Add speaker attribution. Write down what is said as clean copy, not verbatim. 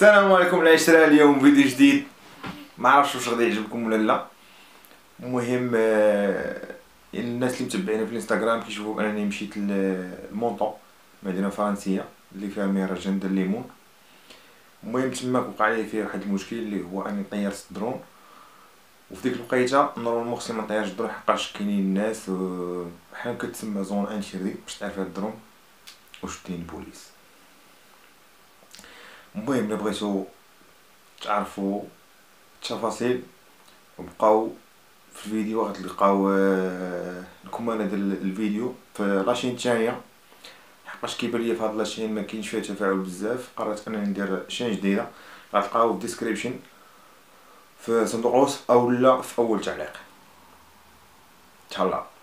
Speaker 1: السلام عليكم العشرة. اليوم فيديو جديد، ما عرفتش واش غادي يعجبكم ولا لا. المهم الناس اللي متبعينا في الانستغرام كيشوفوا انني مشيت لمونطو، مدينه فرنسيه اللي فيها مهرجان د الليمون. المهم تماك وقع لي فيه واحد المشكل اللي هو اني طيرت الدرون، وفي ديك الوقيته نورمالمون خصني ما نطيرش الدرون حقاش كاينين الناس بحال كتسمى زون انتيردي باش تعرف هاد الدرون وشدني البوليس. المهم الا بغيتو تعرفوا التفاصيل وبقاو في الفيديو غتلقاو الكمالة ديال الفيديو في لاشين الثانيه، حقاش كيبان ليا في هاد لاشين ما كاينش فيها تفاعل بزاف. قررت انني ندير شين جديده، غتلقاو في الديسكريبشن في صندوق الوصف او لا في اول تعليق. تهلا.